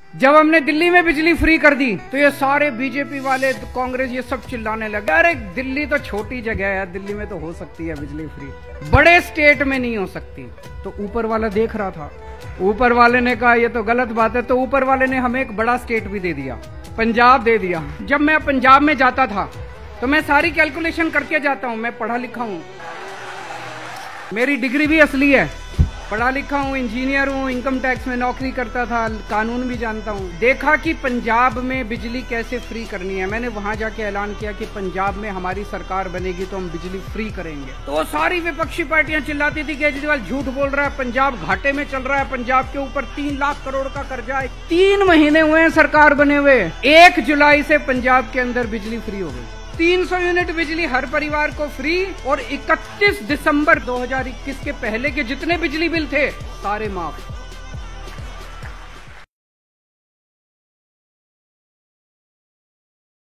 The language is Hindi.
जब हमने दिल्ली में बिजली फ्री कर दी तो ये सारे बीजेपी वाले, कांग्रेस, ये सब चिल्लाने लगे, अरे दिल्ली तो छोटी जगह है, दिल्ली में तो हो सकती है बिजली फ्री, बड़े स्टेट में नहीं हो सकती। तो ऊपर वाला देख रहा था, ऊपर वाले ने कहा ये तो गलत बात है, तो ऊपर वाले ने हमें एक बड़ा स्टेट भी दे दिया, पंजाब दे दिया। जब मैं पंजाब में जाता था तो मैं सारी कैलकुलेशन करके जाता हूँ, मैं पढ़ा लिखा हूँ, मेरी डिग्री भी असली है, पढ़ा लिखा हूँ, इंजीनियर हूँ, इनकम टैक्स में नौकरी करता था, कानून भी जानता हूँ। देखा कि पंजाब में बिजली कैसे फ्री करनी है, मैंने वहां जाके ऐलान किया कि पंजाब में हमारी सरकार बनेगी तो हम बिजली फ्री करेंगे। तो वो सारी विपक्षी पार्टियां चिल्लाती थी केजरीवाल झूठ बोल रहा है, पंजाब घाटे में चल रहा है, पंजाब के ऊपर 3 लाख करोड़ का कर्जा है। 3 महीने हुए हैं सरकार बने हुए, 1 जुलाई से पंजाब के अंदर बिजली फ्री हो गई, 300 यूनिट बिजली हर परिवार को फ्री, और 31 दिसंबर 2021 के पहले के जितने बिजली बिल थे सारे माफ।